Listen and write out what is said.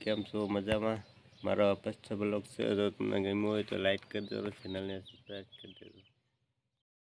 કેમ છો મજામાં? મારો ફર્સ્ટ બ્લોગ છે, જો તમને ગમ્યું હોય તો લાઈક કરી દેજો, ચેનલને સબસ્ક્રાઈબ કરી દેજો.